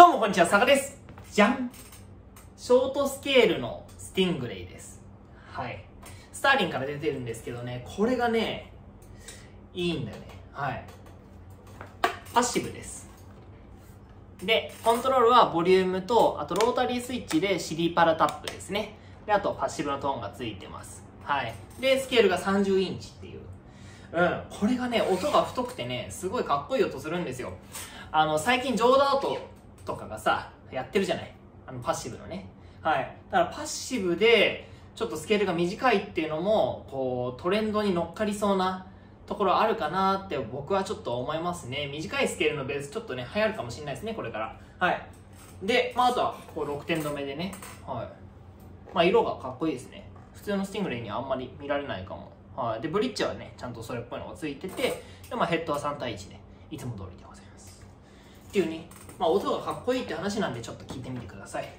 どうもこんにちは、坂です。じゃん、ショートスケールのスティングレイです。はい。スターリンから出てるんですけどね、これがね、いいんだよね。はい。パッシブです。で、コントロールはボリュームと、あとロータリースイッチでシリパラタップですね。で、あとパッシブのトーンがついてます。はい。で、スケールが30インチっていう。これがね、音が太くてね、すごいかっこいい音するんですよ。最近ジョーダートとかがさ、やってるじゃない。パッシブのね。はい。だからパッシブで、ちょっとスケールが短いっていうのも、こう、トレンドに乗っかりそうなところあるかなって僕はちょっと思いますね。短いスケールのベースちょっとね、流行るかもしれないですね、これから。はい。で、あとは、こう、6点止めでね。はい。色がかっこいいですね。普通のスティングレイにはあんまり見られないかも。はい。で、ブリッジはね、ちゃんとそれっぽいのがついてて、で、ヘッドは3対1で、いつも通りでございます。っていうね、音がかっこいいって話なんで、ちょっと聞いてみてください。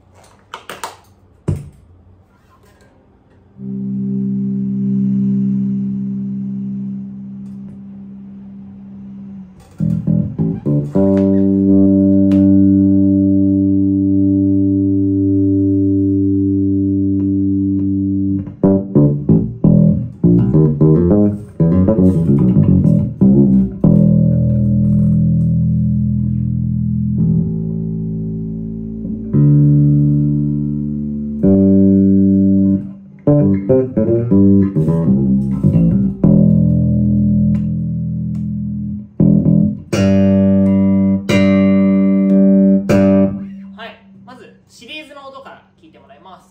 はい、まずシリーズの音から聞いてもらいます。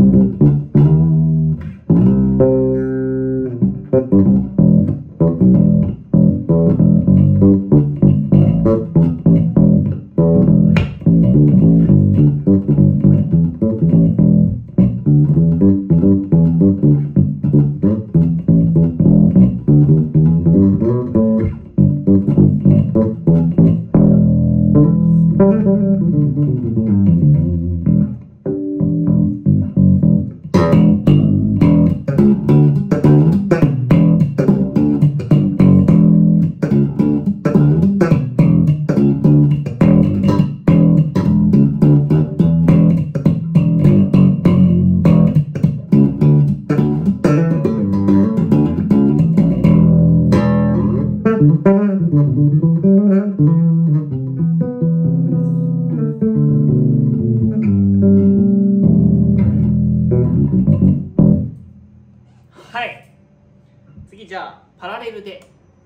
はい、次じゃあパラレルで。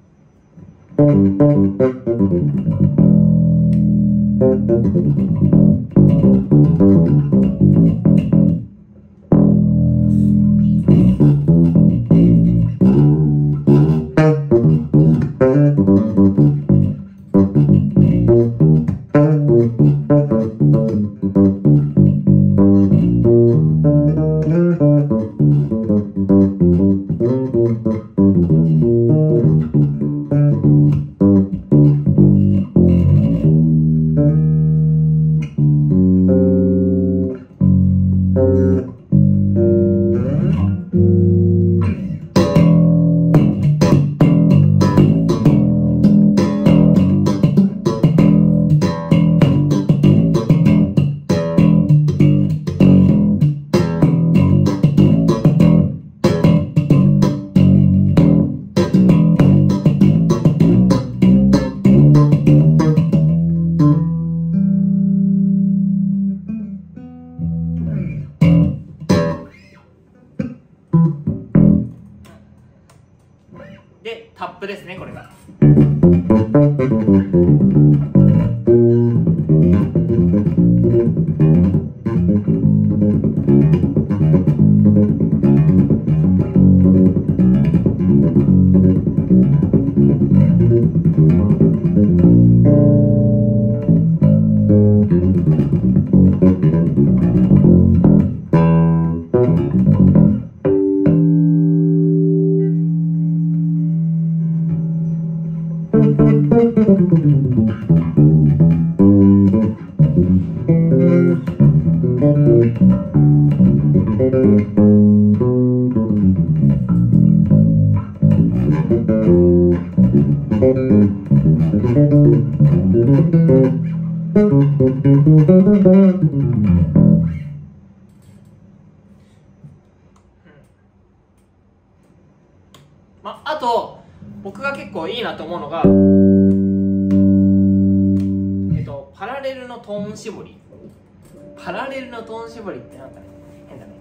で、タップですね、これが。 はい、 あと僕が結構いいなと思うのがパラレルのトーン絞り。パラレルのトーン絞りってなんかね、変だね。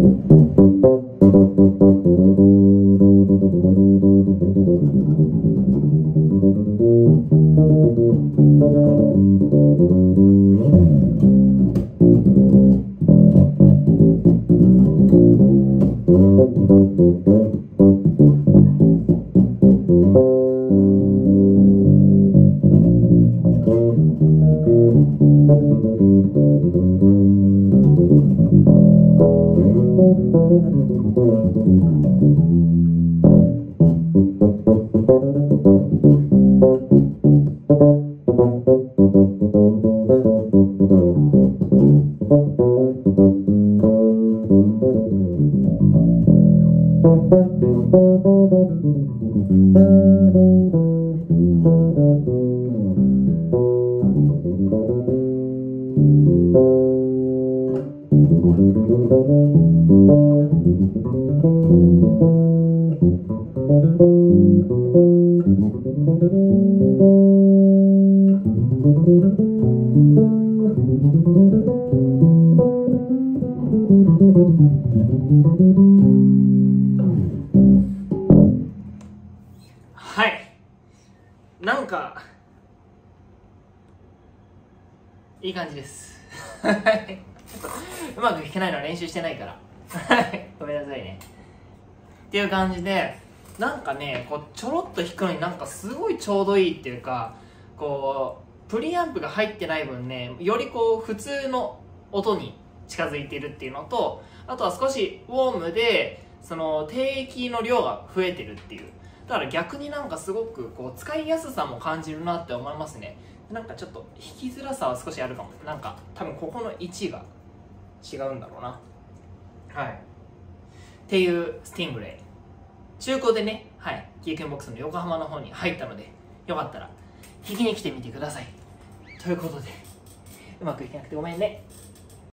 はい、なんかいい感じですうまく弾けないのは練習してないからごめんなさいねっていう感じで、なんかねこうちょろっと弾くのになんかすごいちょうどいいっていうか、こうプリアンプが入ってない分ね、よりこう普通の音に近づいているっていうのと、あとは少しウォームでその低域の量が増えてるっていう、だから逆になんかすごくこう使いやすさも感じるなって思いますね。なんかちょっと弾きづらさは少しあるかも。なんか多分ここの位置が違うんだろうな。はい。っていうスティングレイ。中古でね、はい、キーケンボックスの横浜の方に入ったので、よかったら弾きに来てみてください。ということで、うまくいかなくてごめんね。